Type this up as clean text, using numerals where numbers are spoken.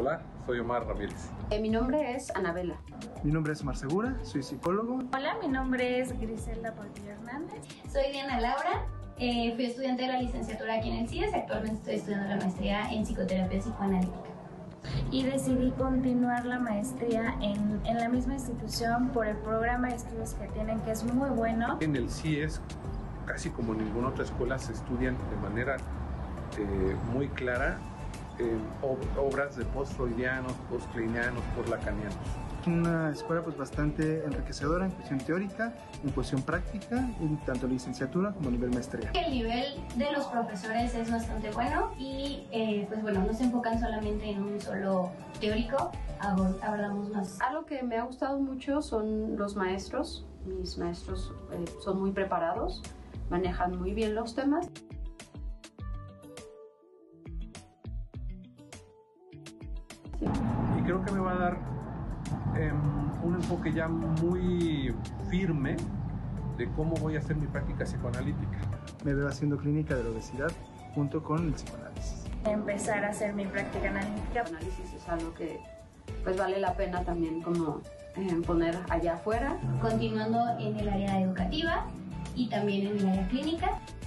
Hola, soy Omar Ramírez. Mi nombre es Anabela. Mi nombre es Omar Segura, soy psicólogo. Hola, mi nombre es Griselda Portillo Hernández. Soy Diana Laura, fui estudiante de la licenciatura aquí en el CIES, actualmente estoy estudiando la maestría en psicoterapia psicoanalítica. Y decidí continuar la maestría en la misma institución por el programa de estudios que tienen, que es muy bueno. En el CIES, casi como en ninguna otra escuela, se estudian de manera muy clara obras de post-freudianos, post-kleinianos, post-lacanianos. Una escuela pues bastante enriquecedora en cuestión teórica, en cuestión práctica, en tanto licenciatura como nivel maestría. El nivel de los profesores es bastante bueno y pues bueno, no se enfocan solamente en un solo teórico, abordamos más. Algo que me ha gustado mucho son los maestros. Mis maestros son muy preparados, manejan muy bien los temas. Y creo que me va a dar un enfoque ya muy firme de cómo voy a hacer mi práctica psicoanalítica. Me veo haciendo clínica de la obesidad junto con el psicoanálisis. Empezar a hacer mi práctica analítica. El análisis es algo que pues vale la pena también como poner allá afuera. Continuando en el área educativa y también en el área clínica.